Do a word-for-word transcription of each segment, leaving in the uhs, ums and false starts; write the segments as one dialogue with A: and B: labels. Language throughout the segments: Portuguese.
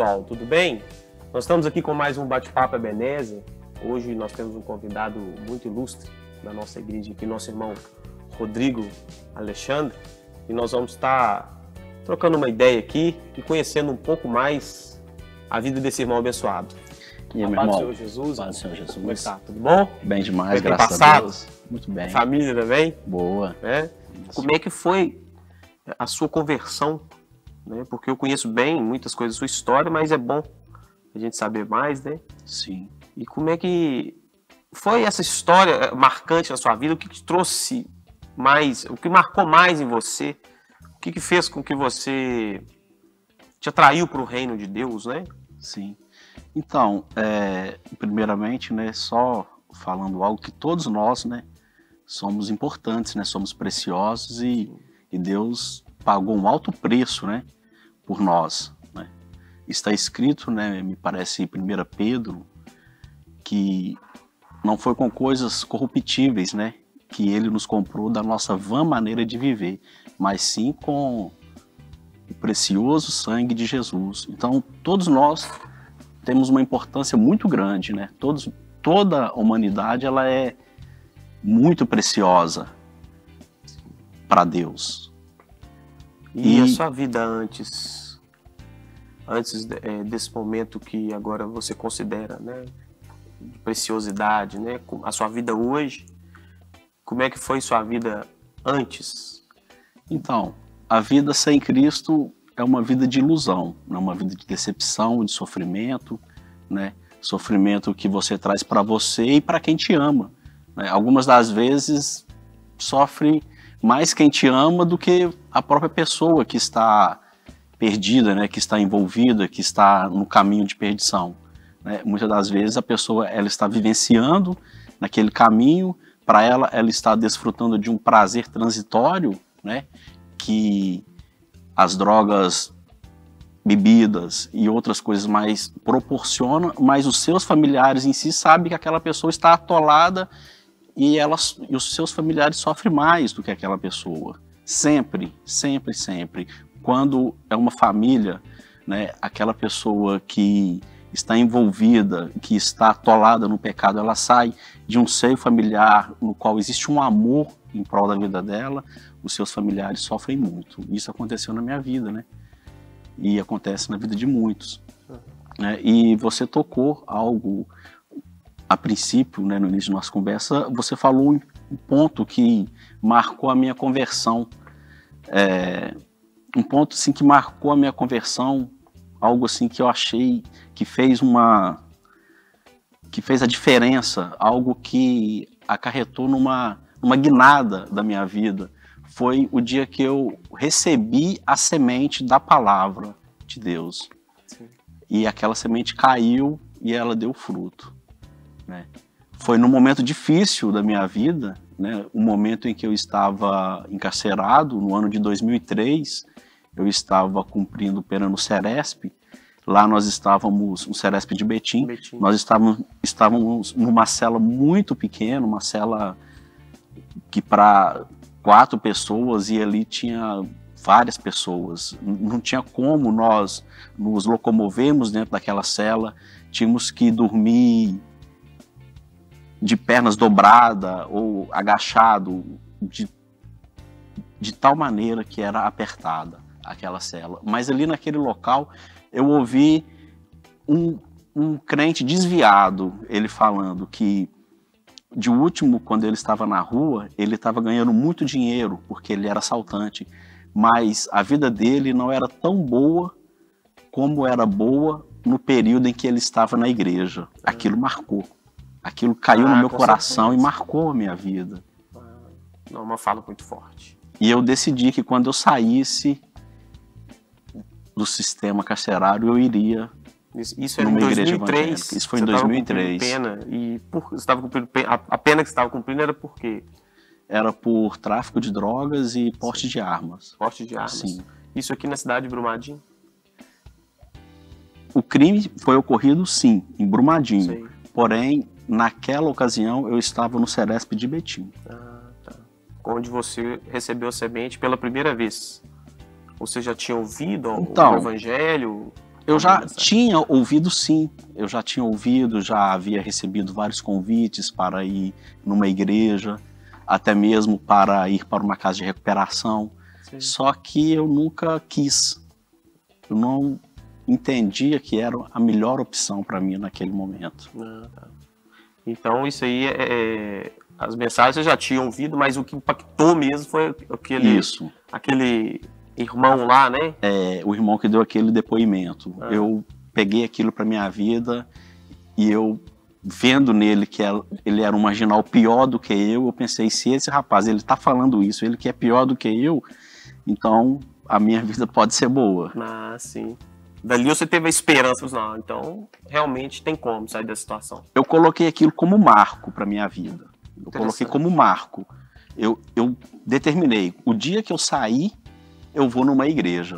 A: pessoal, tudo bem? Nós estamos aqui com mais um Bate-Papo Ebenezer. Hoje nós temos um convidado muito ilustre da nossa igreja aqui, nosso irmão Rodrigo Alexandre, e nós vamos estar trocando uma ideia aqui e conhecendo um pouco mais a vida desse irmão abençoado.
B: E aí, meu
A: Paz do
B: irmão?
A: Senhor Jesus.
B: Paz do Senhor Jesus.
A: Como é que tá? Tudo bom?
B: Bem demais,
A: Como é que tem
B: graças
A: passado?
B: a Deus. Muito bem.
A: Família também?
B: Boa.
A: Né? Como é que foi a sua conversão? Né? Porque eu conheço bem muitas coisas da sua história, mas é bom a gente saber mais, né?
B: Sim.
A: E como é que foi essa história marcante na sua vida? O que, que trouxe mais, o que marcou mais em você? O que, que fez com que você te atraiu para o reino de Deus, né?
B: Sim. Então, é, primeiramente, né, só falando algo que todos nós, né, somos importantes, né, somos preciosos e, e Deus pagou um alto preço, né, por nós, né. Está escrito, né, me parece em primeira Pedro, que não foi com coisas corruptíveis, né, que Ele nos comprou da nossa vã maneira de viver, mas sim com o precioso sangue de Jesus. Então, todos nós temos uma importância muito grande, né? Todos, toda a humanidade ela é muito preciosa para Deus.
A: E,
B: E
A: a sua vida antes, antes é, desse momento que agora você considera, né, de preciosidade, né? A sua vida hoje, como é que foi sua vida antes?
B: Então, a vida sem Cristo é uma vida de ilusão, é uma vida de decepção, de sofrimento, né? Sofrimento que você traz para você e para quem te ama, né? Algumas das vezes sofre mais quem te ama do que a própria pessoa que está perdida, né? Que está envolvida, que está no caminho de perdição, né? Muitas das vezes a pessoa ela está vivenciando naquele caminho, para ela ela está desfrutando de um prazer transitório, né? Que as drogas, bebidas e outras coisas mais proporcionam, mas os seus familiares em si sabem que aquela pessoa está atolada e, elas, e os seus familiares sofrem mais do que aquela pessoa. Sempre, sempre, sempre. Quando é uma família, né, aquela pessoa que está envolvida, que está atolada no pecado, ela sai de um seio familiar no qual existe um amor em prol da vida dela, os seus familiares sofrem muito. Isso aconteceu na minha vida, né? E acontece na vida de muitos. Né? E você tocou algo, a princípio, né, no início da nossa conversa, você falou um ponto que marcou a minha conversão. É, um ponto assim, que marcou a minha conversão, algo assim que eu achei que fez uma... que fez a diferença, algo que acarretou numa, numa guinada da minha vida. Foi o dia que eu recebi a semente da palavra de Deus. Sim. E aquela semente caiu e ela deu fruto, né? Foi num momento difícil da minha vida, né? Um momento em que eu estava encarcerado, no ano de dois mil e três, eu estava cumprindo pena no Ceresp. Lá nós estávamos, no Ceresp de Betim, Betim. Nós estávamos, estávamos numa cela muito pequena, uma cela que para quatro pessoas, e ali tinha várias pessoas. Não tinha como nós nos locomovermos dentro daquela cela, tínhamos que dormir de pernas dobradas ou agachado, de, de tal maneira que era apertada aquela cela. Mas ali naquele local eu ouvi um, um crente desviado, ele falando que de último, quando ele estava na rua, ele estava ganhando muito dinheiro, porque ele era assaltante, mas a vida dele não era tão boa como era boa no período em que ele estava na igreja. Aquilo marcou, aquilo caiu ah, no meu coração certeza. E marcou a minha vida.
A: Não, uma fala muito forte.
B: E eu decidi que quando eu saísse do sistema carcerário, eu iria...
A: Isso era em dois mil e três.
B: Isso foi em dois mil e três.
A: Pena, e por, você estava cumprindo pena, a pena que você estava cumprindo era por quê?
B: Era por tráfico de drogas e porte de armas.
A: Porte de armas.
B: Sim.
A: Isso aqui na cidade de Brumadinho?
B: O crime foi ocorrido, sim, em Brumadinho. Sei. Porém, naquela ocasião, eu estava no Ceresp de Betim.
A: Ah, tá. Onde você recebeu a semente pela primeira vez? Você já tinha ouvido então, o evangelho?
B: Eu já tinha ouvido, sim. Eu já tinha ouvido, já havia recebido vários convites para ir numa igreja, até mesmo para ir para uma casa de recuperação. Sim. Só que eu nunca quis. Eu não entendia que era a melhor opção para mim naquele momento.
A: Ah, tá. Então isso aí, é, as mensagens você já tinha ouvido, mas o que impactou mesmo foi aquele,
B: isso.
A: aquele irmão lá, né?
B: É, o irmão que deu aquele depoimento. Ah. Eu peguei aquilo para minha vida e eu, vendo nele que ele era um marginal pior do que eu, eu pensei, se esse rapaz ele tá falando isso, ele que é pior do que eu, então a minha vida pode ser boa.
A: Ah, sim. Dali você teve a esperança, não, então realmente tem como sair da situação.
B: Eu coloquei aquilo como marco para minha vida. Eu coloquei como marco. Eu, eu determinei, o dia que eu sair, eu vou numa igreja.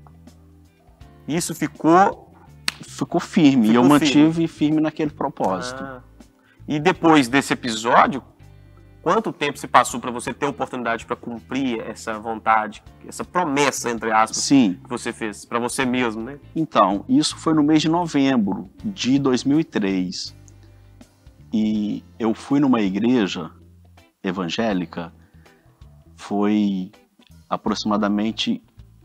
A: Isso ficou...
B: Ficou firme, e eu mantive firme. firme naquele propósito.
A: Ah. E depois desse episódio, quanto tempo se passou para você ter a oportunidade para cumprir essa vontade, essa promessa, entre aspas,
B: Sim.
A: que você fez, para você mesmo, né?
B: Então, isso foi no mês de novembro de dois mil e três. E eu fui numa igreja evangélica, foi aproximadamente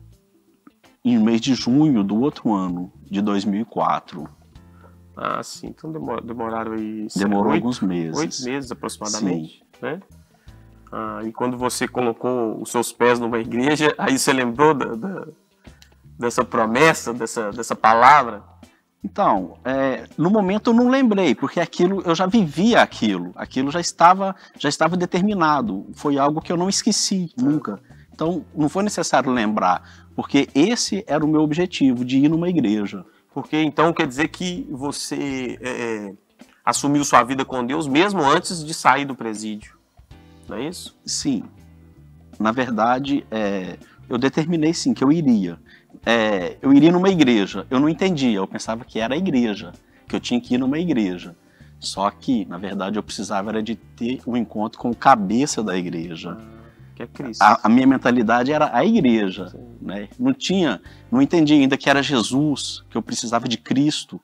B: em mês de junho do outro ano, de dois mil e quatro.
A: Ah, sim. Então demor demoraram aí...
B: Demorou
A: oito,
B: alguns meses.
A: Oito meses, aproximadamente.
B: Sim.
A: Né? Ah, e quando você colocou os seus pés numa igreja, aí você lembrou da, da, dessa promessa, dessa, dessa palavra?
B: Então, é, no momento eu não lembrei, porque aquilo, eu já vivia aquilo. Aquilo já estava, já estava determinado. Foi algo que eu não esqueci, nunca. Então, não foi necessário lembrar, porque esse era o meu objetivo, de ir numa igreja.
A: Porque então quer dizer que você é, assumiu sua vida com Deus mesmo antes de sair do presídio, não é isso?
B: Sim. Na verdade, é, eu determinei sim que eu iria. É, eu iria numa igreja. Eu não entendia, eu pensava que era a igreja, que eu tinha que ir numa igreja. Só que, na verdade, eu precisava era de ter um encontro com o cabeça da igreja.
A: Ah. Que é Cristo.
B: A, a minha mentalidade era a igreja, né? Não tinha, não entendi ainda que era Jesus, que eu precisava de Cristo.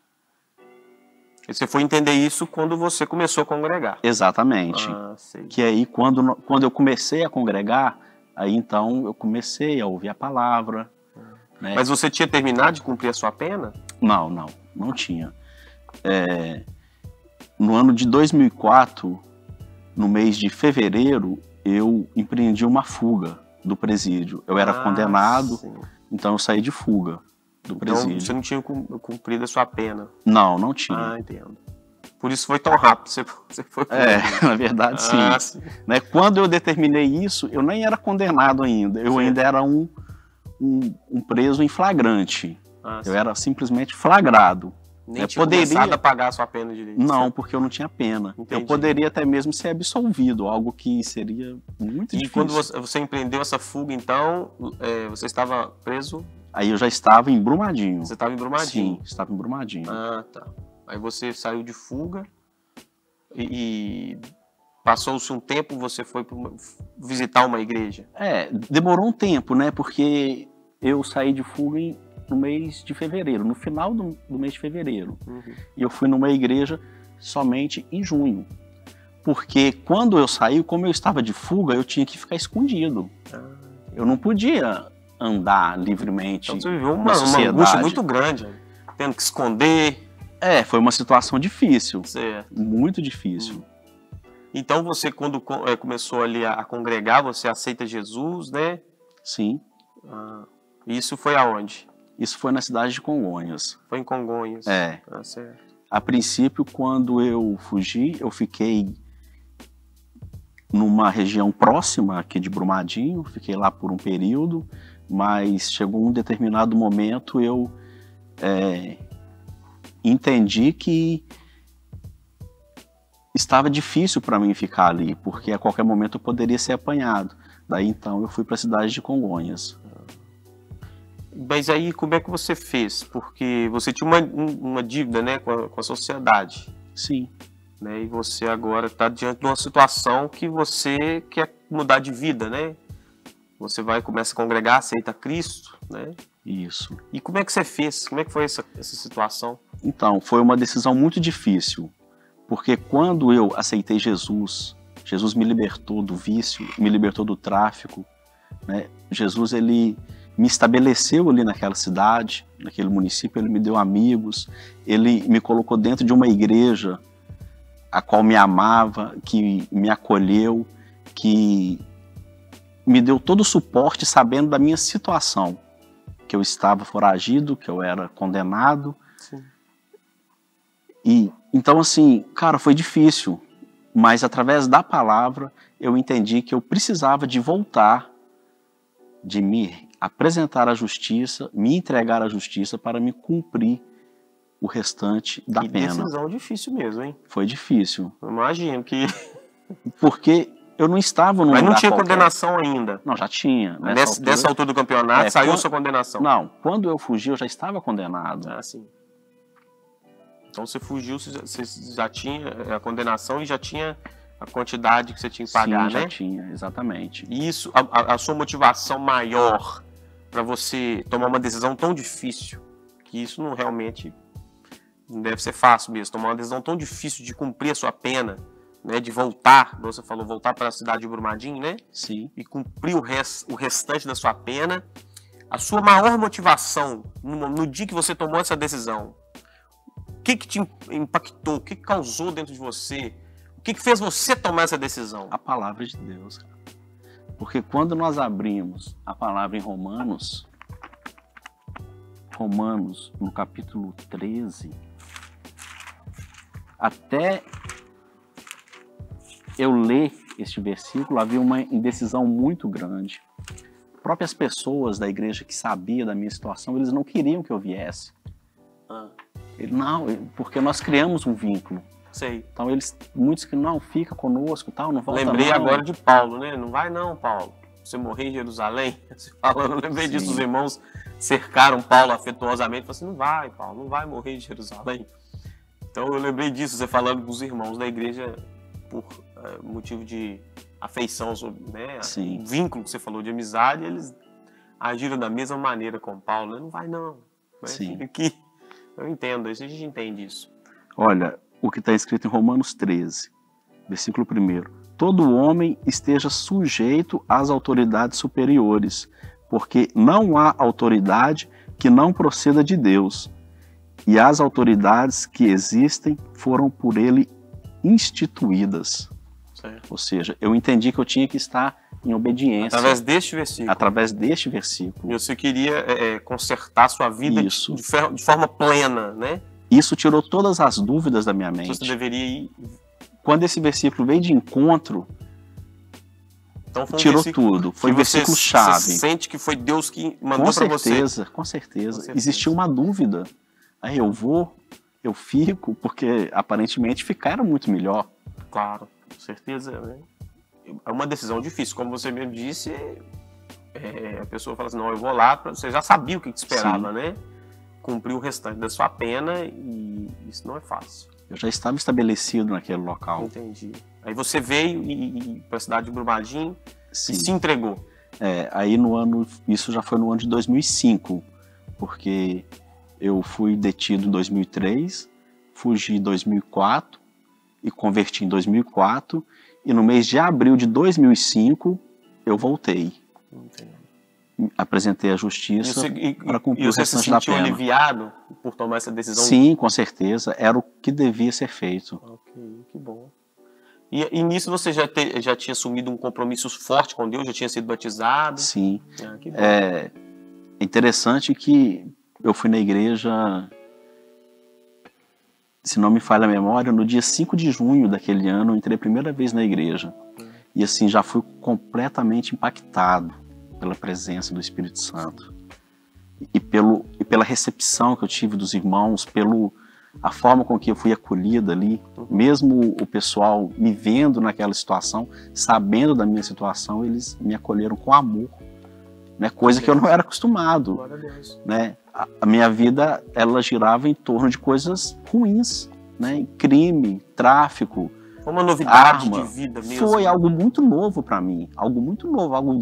A: E você foi entender isso quando você começou a congregar.
B: Exatamente.
A: Ah, sei.
B: Que aí quando, quando eu comecei a congregar, aí então eu comecei a ouvir a palavra. Ah. Né?
A: Mas você tinha terminado de cumprir a sua pena?
B: Não, não, não tinha. É, no ano de dois mil e quatro, no mês de fevereiro, eu empreendi uma fuga do presídio. Eu era ah, condenado, sim. Então eu saí de fuga do presídio.
A: Então você não tinha cumprido a sua pena?
B: Não, não tinha.
A: Ah, entendo. Por isso foi tão rápido, você, você foi...
B: É, na verdade sim. Ah, sim. Né, quando eu determinei isso, eu nem era condenado ainda. Eu sim. ainda era um, um, um preso em flagrante. Ah, eu sim. era simplesmente flagrado.
A: Nem eu tinha poderia... começado a pagar a sua pena direito.
B: Não,
A: certo?
B: Porque eu não tinha pena.
A: Entendi.
B: Eu poderia até mesmo ser absolvido, algo que seria muito
A: e
B: difícil.
A: E quando você, você empreendeu essa fuga, então, é, você estava preso?
B: Aí eu já estava em Brumadinho.
A: Você estava em Brumadinho?
B: Sim, estava em Brumadinho.
A: Ah, tá. Aí você saiu de fuga e, e passou-se um tempo, você foi pra uma, visitar uma igreja?
B: É, demorou um tempo, né? Porque eu saí de fuga em... no mês de fevereiro, no final do, do mês de fevereiro. Uhum. E eu fui numa igreja somente em junho. Porque quando eu saí, como eu estava de fuga, eu tinha que ficar escondido. Ah, eu não podia andar livremente.
A: Então você viveu uma, uma angústia muito grande, tendo que esconder.
B: É, foi uma situação difícil.
A: Certo.
B: Muito difícil.
A: Hum. Então você, quando é, começou ali a, a congregar, você aceita Jesus, né?
B: Sim.
A: Ah, isso foi aonde?
B: Isso foi na cidade de Congonhas.
A: Foi em Congonhas?
B: É.
A: Ah, certo.
B: A princípio, quando eu fugi, eu fiquei numa região próxima aqui de Brumadinho, fiquei lá por um período, mas chegou um determinado momento, eu é, entendi que estava difícil para mim ficar ali, porque a qualquer momento eu poderia ser apanhado. Daí então eu fui para a cidade de Congonhas.
A: Mas aí como é que você fez? Porque você tinha uma, uma dívida, né, com a, com a sociedade.
B: Sim.
A: Né, e você agora está diante de uma situação que você quer mudar de vida, né? Você vai, começa a congregar, aceita Cristo, né?
B: Isso.
A: E como é que você fez? Como é que foi essa, essa situação?
B: Então, foi uma decisão muito difícil, porque quando eu aceitei Jesus, Jesus me libertou do vício, me libertou do tráfico, né? Jesus, ele me estabeleceu ali naquela cidade, naquele município, ele me deu amigos, ele me colocou dentro de uma igreja a qual me amava, que me acolheu, que me deu todo o suporte sabendo da minha situação, que eu estava foragido, que eu era condenado.
A: Sim.
B: E então, assim, cara, foi difícil, mas através da palavra eu entendi que eu precisava de voltar, de me apresentar à justiça, me entregar à justiça para me cumprir o restante da
A: Que
B: pena.
A: decisão difícil mesmo, hein?
B: Foi difícil.
A: Eu imagino que...
B: Porque eu não estava num
A: Mas não
B: lugar
A: tinha
B: qualquer.
A: condenação ainda.
B: Não, já tinha. Nessa,
A: Nessa,
B: altura...
A: dessa altura do campeonato,
B: É,
A: saiu
B: quando...
A: sua condenação.
B: Não, quando eu fugi, eu já estava condenado.
A: Ah, sim. Então você fugiu, você já tinha a condenação e já tinha a quantidade que você tinha que pagar,
B: Sim,
A: né?
B: já tinha, exatamente.
A: E isso, a, a sua motivação maior para você tomar uma decisão tão difícil, que isso não realmente não deve ser fácil mesmo, tomar uma decisão tão difícil de cumprir a sua pena, né, de voltar, como você falou, voltar para a cidade de Brumadinho, né?
B: Sim.
A: E cumprir o, res, o restante da sua pena. A sua maior motivação no, no dia que você tomou essa decisão, o que que te impactou, o que que causou dentro de você, o que que fez você tomar essa decisão?
B: A palavra de Deus, cara. Porque quando nós abrimos a palavra em Romanos, Romanos, no capítulo treze, até eu ler este versículo, havia uma indecisão muito grande. Próprias pessoas da igreja que sabiam da minha situação, eles não queriam que eu viesse.
A: Ah.
B: Não, porque nós criamos um vínculo.
A: Sei.
B: Então eles, muitos que não, fica conosco, tal, não volta.
A: Lembrei
B: não.
A: agora de Paulo, né? Não vai não, Paulo. Você morrer em Jerusalém? Você falando, lembrei
B: Sim.
A: disso, os irmãos cercaram Paulo afetuosamente, falaram assim, não vai, Paulo, não vai morrer em Jerusalém. Então eu lembrei disso, você falando dos irmãos da igreja por é, motivo de afeição, né?
B: Sim.
A: O vínculo que você falou de amizade, eles agiram da mesma maneira com Paulo, né? Não vai não. Né?
B: Sim.
A: Fica aqui. Eu entendo, isso a gente entende isso.
B: Olha, o que está escrito em Romanos treze, versículo primeiro. Todo homem esteja sujeito às autoridades superiores, porque não há autoridade que não proceda de Deus, e as autoridades que existem foram por ele instituídas.
A: Certo.
B: Ou seja, eu entendi que eu tinha que estar em obediência.
A: Através deste versículo.
B: Através deste versículo.
A: E você queria é, consertar sua vida
B: Isso.
A: de, de forma plena, né?
B: Isso tirou todas as dúvidas da minha
A: Você
B: mente.
A: deveria ir...
B: Quando esse versículo veio de encontro,
A: Então foi um
B: tirou
A: versículo
B: tudo. Foi
A: que você-
B: versículo-chave.
A: Você sente que foi Deus que mandou
B: Com
A: para você.
B: certeza, com certeza.
A: Com certeza.
B: Existia uma dúvida. Aí eu vou, eu fico, porque aparentemente ficar era muito melhor.
A: Claro, com certeza. Né? É uma decisão difícil. Como você mesmo disse, é, a pessoa fala assim, não, eu vou lá, pra... você já sabia o que te esperava,
B: Sim.
A: né? Cumprir o restante da sua pena e isso não é fácil.
B: Eu já estava estabelecido naquele local.
A: Entendi. Aí você veio e, e para a cidade de Brumadinho
B: Sim.
A: e se entregou.
B: É, aí no ano, isso já foi no ano de dois mil e cinco, porque eu fui detido em dois mil e três, fugi em dois mil e quatro e converti em dois mil e quatro, e no mês de abril de dois mil e cinco eu voltei.
A: Entendi.
B: Apresentei à
A: E
B: justiça
A: você, e,
B: para
A: e
B: cumprir o
A: você se
B: restante da
A: sentiu
B: pena.
A: aliviado por tomar essa decisão?
B: Sim, com certeza, era o que devia ser feito.
A: Ok, que bom. E, e nisso você já, te, já tinha assumido um compromisso forte com Deus? Já tinha sido batizado?
B: Sim.
A: Ah, que bom.
B: É interessante que eu fui na igreja, se não me falha a memória, no dia cinco de junho daquele ano, eu entrei a primeira vez na igreja.
A: Hum.
B: E assim, já fui completamente impactado pela presença do Espírito Santo. E, pelo, e pela recepção que eu tive dos irmãos, pelo a forma com que eu fui acolhida ali,
A: Uhum.
B: mesmo o pessoal me vendo naquela situação, sabendo da minha situação, eles me acolheram com amor, né? Coisa que eu não era acostumado,
A: Glória a Deus.
B: né? A, a minha vida, ela girava em torno de coisas ruins, né? Crime, tráfico,
A: Foi uma novidade
B: arma.
A: de vida mesmo.
B: Foi algo muito novo para mim, algo muito novo, algo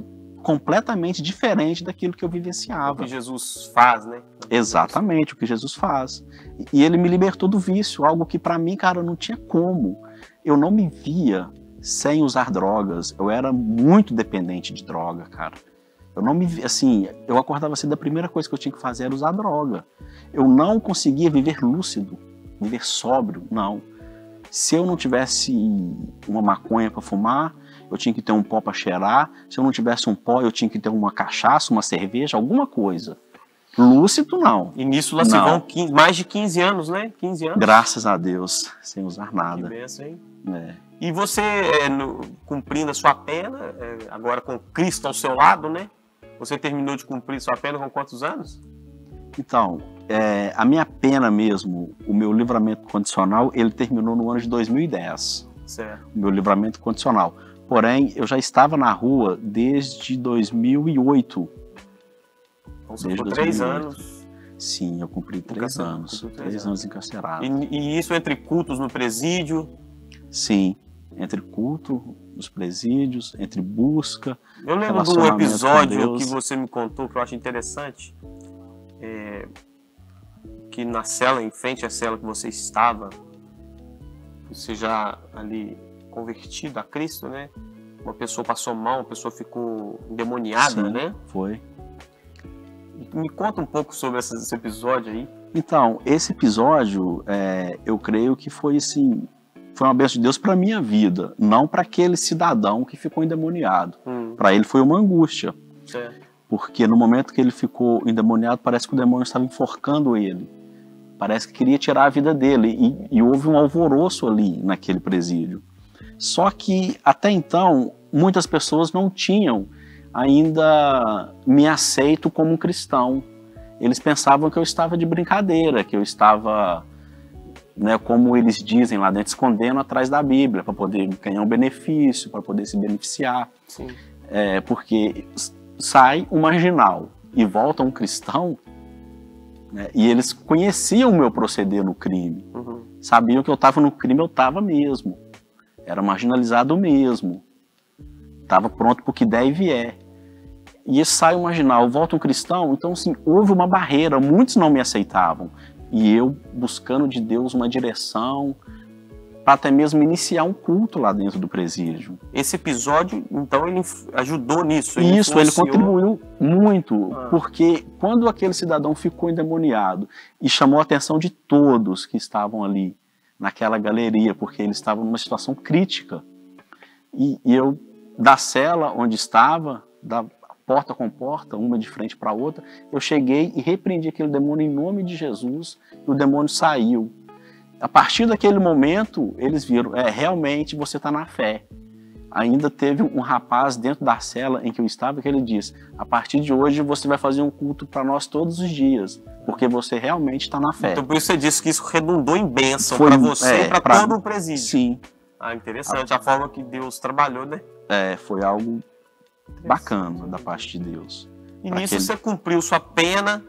B: completamente diferente daquilo que eu vivenciava.
A: O que Jesus faz, né?
B: Exatamente, o que Jesus faz. E ele me libertou do vício, algo que para mim, cara, não tinha como. Eu não me via sem usar drogas. Eu era muito dependente de droga, cara. Eu não me via, assim, eu acordava assim, da primeira coisa que eu tinha que fazer era usar droga. Eu não conseguia viver lúcido, viver sóbrio, não. Se eu não tivesse uma maconha para fumar, eu tinha que ter um pó para cheirar. Se eu não tivesse um pó, eu tinha que ter uma cachaça, uma cerveja, alguma coisa. Lúcido, não.
A: E nisso lá se vão quinze, mais de quinze anos, né? quinze anos.
B: Graças a Deus, sem usar nada.
A: Que benção, hein?
B: É.
A: E você, é, no, cumprindo a sua pena, é, agora com Cristo ao seu lado, né? Você terminou de cumprir sua pena com quantos anos?
B: Então, é, a minha pena mesmo, o meu livramento condicional, ele terminou no ano de dois mil e dez.
A: Certo.
B: O meu livramento condicional. Porém, eu já estava na rua desde dois mil e oito.
A: Então você ficou três anos.
B: Sim, eu cumpri três anos. Três, três anos encarcerado.
A: E, e isso entre cultos no presídio?
B: Sim, entre culto, nos presídios, entre busca.
A: Eu lembro de um episódio que você me contou que eu acho interessante. É, que na cela, em frente à cela que você estava, você já ali convertido a Cristo, né? Uma pessoa passou mal, uma pessoa ficou endemoniada,
B: Sim,
A: né?
B: Foi.
A: Me conta um pouco sobre esse episódio aí.
B: Então, esse episódio, é, eu creio que foi assim, foi uma bênção de Deus para minha vida, não para aquele cidadão que ficou endemoniado. Hum. Para ele foi uma angústia.
A: Certo.
B: Porque no momento que ele ficou endemoniado, parece que o demônio estava enforcando ele. Parece que queria tirar a vida dele. E, e houve um alvoroço ali naquele presídio. Só que, até então, muitas pessoas não tinham ainda me aceito como um cristão. Eles pensavam que eu estava de brincadeira, que eu estava, né, como eles dizem lá dentro, escondendo atrás da Bíblia, para poder ganhar um benefício, para poder se beneficiar.
A: Sim.
B: É, porque sai um marginal e volta um cristão, né, e eles conheciam o meu proceder no crime.
A: Uhum.
B: Sabiam que eu estava no crime, eu estava mesmo. Era marginalizado mesmo. Estava pronto para o que der e vier. E sai um marginal, volta um cristão, então assim, houve uma barreira, muitos não me aceitavam. E eu buscando de Deus uma direção, para até mesmo iniciar um culto lá dentro do presídio.
A: Esse episódio, então, ele ajudou nisso?
B: Ele Isso, influenciou... ele contribuiu muito, ah. porque quando aquele cidadão ficou endemoniado e chamou a atenção de todos que estavam ali naquela galeria, porque ele estava numa situação crítica, e, e eu, da cela onde estava, da porta com porta, uma de frente para a outra, eu cheguei e repreendi aquele demônio em nome de Jesus, e o demônio saiu. A partir daquele momento, eles viram, é, realmente você está na fé. Ainda teve um rapaz dentro da cela em que eu estava que ele disse, a partir de hoje você vai fazer um culto para nós todos os dias, porque você realmente está na fé.
A: Então por isso você disse que isso redundou em bênção para você é, e para pra... todo o presídio.
B: Sim.
A: Ah, interessante, a forma que Deus trabalhou, né?
B: É, foi algo bacana da parte de Deus.
A: E nisso aquele... você cumpriu sua pena,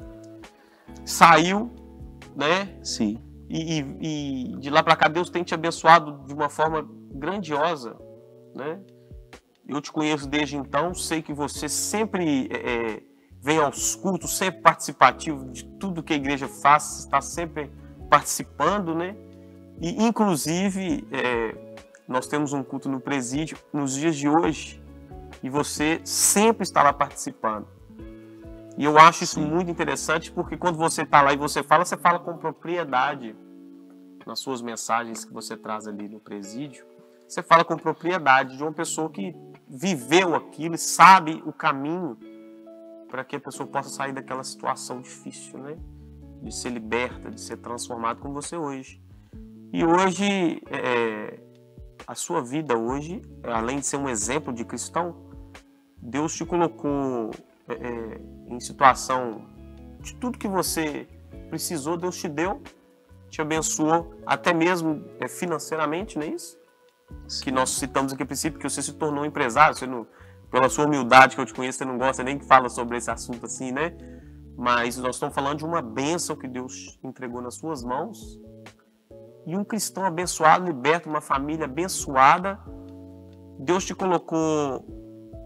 A: saiu, né?
B: Sim.
A: E, e, e de lá para cá Deus tem te abençoado de uma forma grandiosa, né? Eu te conheço desde então, sei que você sempre é, vem aos cultos, sempre participativo de tudo que a igreja faz, está sempre participando, né? E inclusive é, nós temos um culto no presídio nos dias de hoje e você sempre está lá participando. E eu acho isso muito interessante porque quando você está lá e você fala, você fala com propriedade nas suas mensagens que você traz ali no presídio. Você fala com propriedade de uma pessoa que viveu aquilo e sabe o caminho para que a pessoa possa sair daquela situação difícil, né? De ser liberta, de ser transformado como você hoje. E hoje, é, a sua vida hoje, além de ser um exemplo de cristão, Deus te colocou é, em situação de tudo que você precisou, Deus te deu, te abençoou, até mesmo é, financeiramente, não é isso? Sim. Que nós citamos aqui a princípio, que você se tornou empresário, você não, pela sua humildade que eu te conheço, você não gosta nem que fala sobre esse assunto assim, né? Mas nós estamos falando de uma bênção que Deus entregou nas suas mãos. E um cristão abençoado, liberto, uma família abençoada. Deus te colocou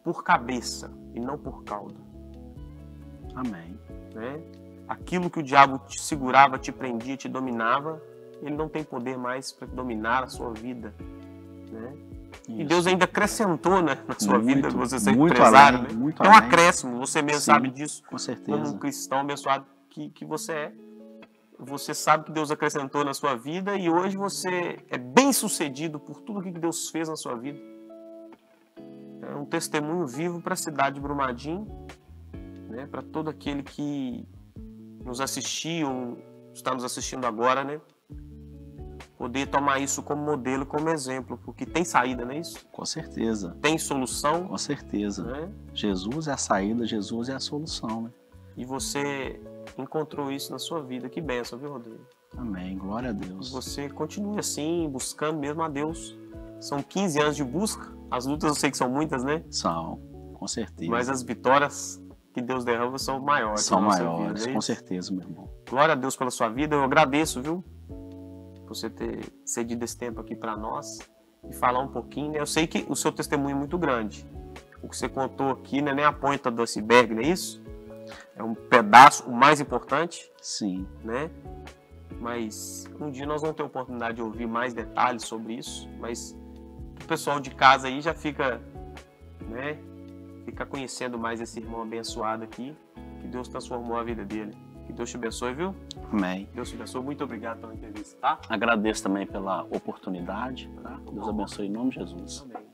A: por cabeça e não por cauda.
B: Amém.
A: Né? Aquilo que o diabo te segurava, te prendia, te dominava, ele não tem poder mais para dominar a sua vida. Né? E Deus ainda acrescentou, né, na sua muito, vida, você ser empresário. Além, né? Muito é um além. acréscimo, você mesmo Sim, sabe disso.
B: Com certeza.
A: Como um cristão abençoado que, que você é. Você sabe que Deus acrescentou na sua vida e hoje você é bem sucedido por tudo que Deus fez na sua vida. É um testemunho vivo para a cidade de Brumadinho, né, para todo aquele que nos assistiu, está nos assistindo agora, né? Poder tomar isso como modelo, como exemplo, porque tem saída, não é isso?
B: Com certeza.
A: Tem solução.
B: Com certeza.
A: Né?
B: Jesus é a saída, Jesus é a solução, né?
A: E você encontrou isso na sua vida. Que bênção, viu, Rodrigo?
B: Amém. Glória a Deus.
A: E você continue assim, buscando mesmo a Deus. São quinze anos de busca. As lutas eu sei que são muitas, né?
B: São, com certeza.
A: Mas as vitórias que Deus derrama são maiores.
B: São maiores, vida, é com certeza, meu irmão.
A: Glória a Deus pela sua vida. Eu agradeço, viu? Por você ter cedido esse tempo aqui para nós e falar um pouquinho, né? Eu sei que o seu testemunho é muito grande. O que você contou aqui não é nem a ponta do iceberg, não é isso? É um pedaço, o mais importante.
B: Sim.
A: Né? Mas um dia nós vamos ter a oportunidade de ouvir mais detalhes sobre isso, mas o pessoal de casa aí já fica, né, fica conhecendo mais esse irmão abençoado aqui, que Deus transformou a vida dele. Que Deus te abençoe, viu?
B: Amém.
A: Deus te abençoe. Muito obrigado pela entrevista, tá?
B: Agradeço também pela oportunidade, tá? Deus abençoe em nome de Jesus.
A: Amém.